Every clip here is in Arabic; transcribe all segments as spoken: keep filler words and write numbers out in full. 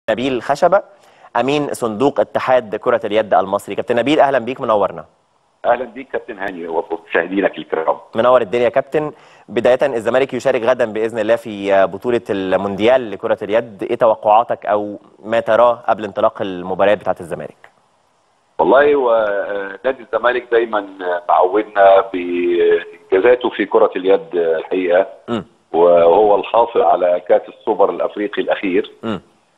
نبيل خشبة، امين صندوق اتحاد كرة اليد المصري. كابتن نبيل اهلا بيك، منورنا. اهلا بيك كابتن هاني ومشاهدينك الكرام. منور الدنيا يا كابتن. بداية الزمالك يشارك غدا باذن الله في بطولة المونديال لكرة اليد، ايه توقعاتك او ما تراه قبل انطلاق المباريات بتاعة الزمالك؟ والله ونادي الزمالك دايما معودنا بانجازاته في كرة اليد الحقيقة، م. وهو الحاصل على كاس السوبر الافريقي الاخير، م.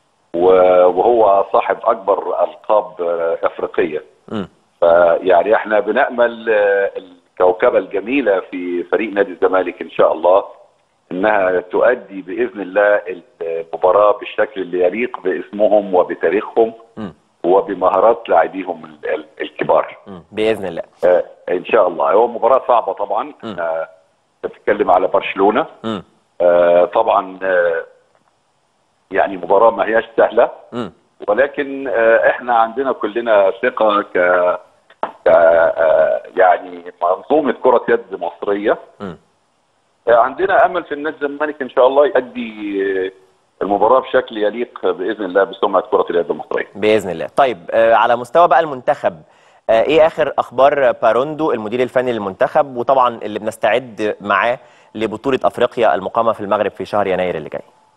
وهو صاحب اكبر القاب افريقيه. م. فيعني احنا بنامل الكوكبه الجميله في فريق نادي الزمالك ان شاء الله انها تؤدي باذن الله المباراه بالشكل اللي يليق باسمهم وبتاريخهم م. وبمهارات لاعبيهم الكبار م. باذن الله. آه ان شاء الله. هو مباراه صعبه طبعا، احنا بنتكلم على برشلونه. م. آه طبعا آه يعني مباراه ما هياش سهله، م. ولكن آه احنا عندنا كلنا ثقه ك ك آه يعني منظومه كره يد مصريه. م. آه عندنا امل في النادي الزمالك ان شاء الله يؤدي المباراه بشكل يليق باذن الله بسمعه كره اليد المصريه. باذن الله. طيب آه على مستوى بقى المنتخب، آه ايه اخر اخبار باروندو المدير الفني للمنتخب، وطبعا اللي بنستعد معاه لبطوله افريقيا المقامه في المغرب في شهر يناير اللي جاي؟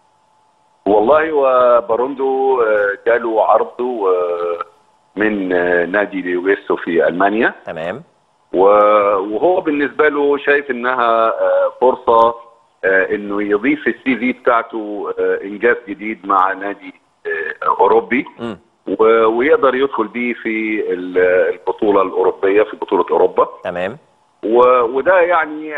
والله وباروندو جاله عرض من نادي ليوغيسو في المانيا. تمام. وهو بالنسبه له شايف انها فرصه انه يضيف السي في بتاعته انجاز جديد مع نادي اوروبي، م. ويقدر يدخل بيه في البطوله الاوروبيه في بطوله اوروبا. تمام. وده يعني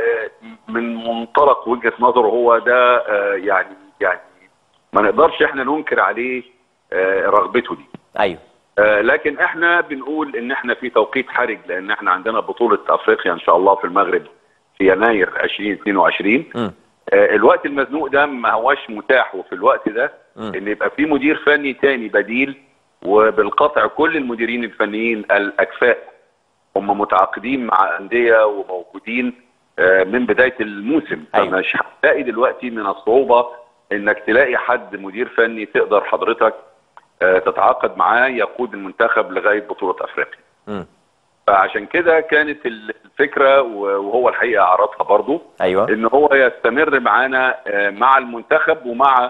من منطلق وجهه نظره هو ده يعني يعني ما نقدرش احنا ننكر عليه رغبته دي. ايوه. لكن احنا بنقول ان احنا في توقيت حرج، لان احنا عندنا بطوله افريقيا ان شاء الله في المغرب في يناير ألفين واثنين وعشرين. م. الوقت المزنوق ده ما هواش متاح، وفي الوقت ده م. ان يبقى في مدير فني تاني بديل، وبالقطع كل المديرين الفنيين الاكفاء هم متعاقدين مع انديه وموجودين من بدايه الموسم. أيوة. فمش هتلاقي دلوقتي من الصعوبه انك تلاقي حد مدير فني تقدر حضرتك تتعاقد معاه يقود المنتخب لغايه بطوله افريقيا. م. فعشان كده كانت الفكره، وهو الحقيقه عرضها برضو. ايوه. ان هو يستمر معانا مع المنتخب ومع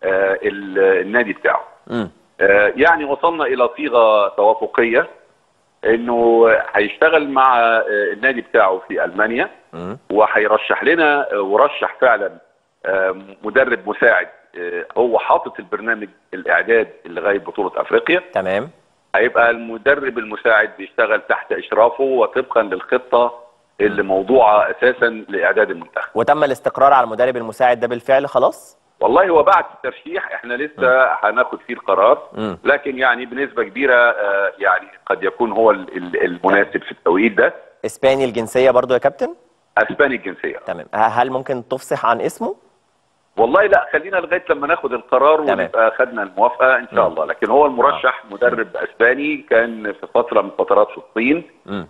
النادي بتاعه. م. يعني وصلنا الى صيغه توافقيه انه هيشتغل مع النادي بتاعه في المانيا، م. وهيرشح لنا ورشح فعلا مدرب مساعد. هو حاطط البرنامج الاعداد لغايه بطوله افريقيا. تمام. هيبقى المدرب المساعد بيشتغل تحت اشرافه وطبقا للخطه اللي موضوعه اساسا لاعداد المنتخب. وتم الاستقرار على المدرب المساعد ده بالفعل خلاص؟ والله هو بعد الترشيح احنا لسه هناخد فيه القرار، م. لكن يعني بنسبه كبيره يعني قد يكون هو المناسب في التوقيت ده. اسباني الجنسيه برضو يا كابتن؟ اسباني الجنسيه. تمام. هل ممكن تفصح عن اسمه؟ والله لا، خلينا لغايه لما ناخد القرار ونبقى خدنا الموافقه ان شاء م. الله. لكن هو المرشح آه. مدرب اسباني كان في فتره من فترات في الصين،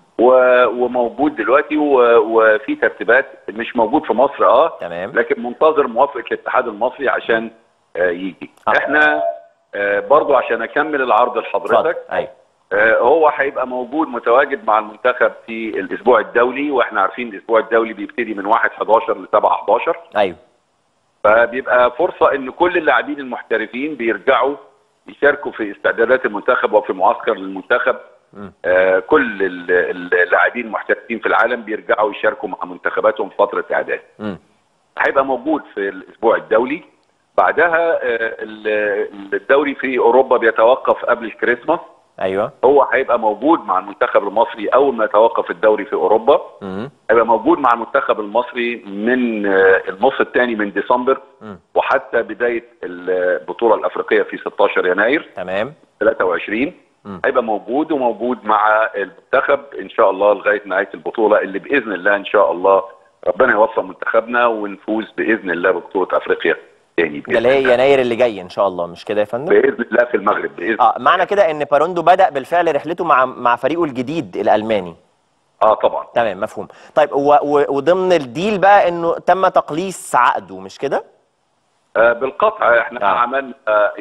وموجود دلوقتي وفي ترتيبات، مش موجود في مصر اه تمام. لكن منتظر موافقه الاتحاد المصري عشان آه يجي. آه. احنا آه برضو عشان اكمل العرض لحضرتك. ايوه. آه هو هيبقى موجود متواجد مع المنتخب في الاسبوع الدولي، واحنا عارفين الاسبوع الدولي بيبتدي من واحد حداشر ل سبعة حداشر. ايوه. فبيبقى فرصه ان كل اللاعبين المحترفين بيرجعوا يشاركوا في استعدادات المنتخب وفي معسكر للمنتخب. آه كل اللاعبين المحترفين في العالم بيرجعوا يشاركوا مع منتخباتهم فتره اعداد. هيبقى موجود في الاسبوع الدولي. بعدها آه الدوري في اوروبا بيتوقف قبل الكريسماس. ايوه. هو هيبقى موجود مع المنتخب المصري اول ما يتوقف الدوري في اوروبا. م. هيبقى موجود مع المنتخب المصري من النص الثاني من ديسمبر م. وحتى بدايه البطوله الافريقيه في ستاشر يناير. تمام. ثلاثة وعشرين. م. هيبقى موجود وموجود مع المنتخب ان شاء الله لغايه نهايه البطوله اللي باذن الله ان شاء الله ربنا يوفق منتخبنا ونفوز باذن الله ببطوله افريقيا تاني. ده اللي هي يناير اللي جاي ان شاء الله، مش كده يا فندم؟ باذن الله في المغرب باذن اه معنى كده ان باروندو بدأ بالفعل رحلته مع مع فريقه الجديد الالماني. اه طبعا. تمام مفهوم. طيب وضمن الديل بقى انه تم تقليص عقده، مش كده؟ آه بالقطع احنا آه. عملنا آه يعني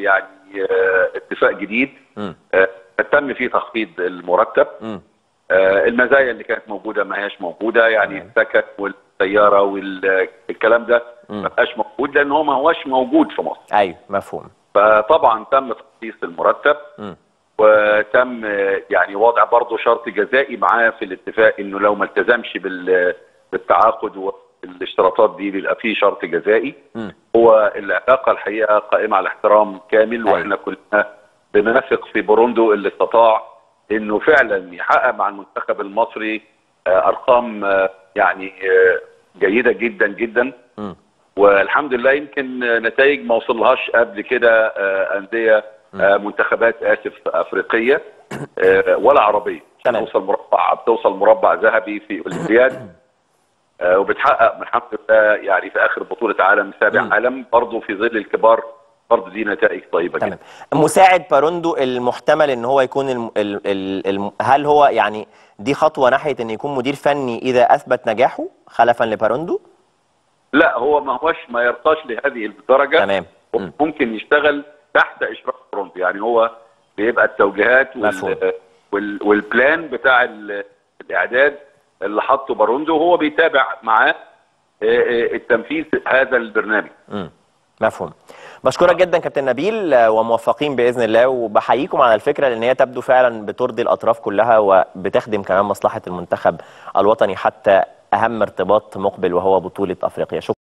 آه، اتفاق جديد آه، تم فيه تخفيض المرتب. م. آه، المزايا اللي كانت موجوده ما هياش موجوده، يعني السكن والسياره والكلام ده ما بقاش موجود لان هو ما هوش موجود في مصر. ايوه مفهوم. فطبعا تم تخصيص المرتب م. وتم آه، يعني وضع برضه شرط جزائي معاه في الاتفاق انه لو ما التزمش بال- بالتعاقد والاشتراطات دي بيبقى فيه شرط جزائي. م. هو العلاقه الحقيقه قائمه على احترام كامل. أيوة. واحنا كلنا بنثق في بوروندو اللي استطاع انه فعلا يحقق مع المنتخب المصري آه، ارقام آه، يعني آه، جيده جدا جدا. م. والحمد لله يمكن نتائج ما وصلهاش قبل كده آه، انديه آه، منتخبات اسف افريقيه آه، ولا عربيه. تمام. بتوصل مربع بتوصل مربع ذهبي في الاولمبياد آه، وبتحقق الحمد لله يعني في اخر بطوله عالم سابع مم. عالم برضه في ظل الكبار. برضه دي نتائج طيبه تمام. جدا. مساعد باروندو المحتمل ان هو يكون الم... ال... ال... الم... هل هو يعني دي خطوه ناحيه ان يكون مدير فني اذا اثبت نجاحه خلفا لباروندو؟ لا هو ما هوش ما يرقاش لهذه الدرجه. تمام. مم. ممكن يشتغل تحت اشراف بوروندو، يعني هو بيبقى التوجيهات مفهوم. وال... وال... والبلان بتاع ال... الاعداد اللي حطه باروندو هو بيتابع معاه آه، آه، التنفيذ هذا البرنامج. مم. مفهوم. بشكرك جدا كابتن نبيل آه، وموفقين باذن الله، وبحييكم على الفكره لان هي تبدو فعلا بترضي الاطراف كلها وبتخدم كمان مصلحه المنتخب الوطني حتى اهم ارتباط مقبل وهو بطوله افريقيا. شكرا.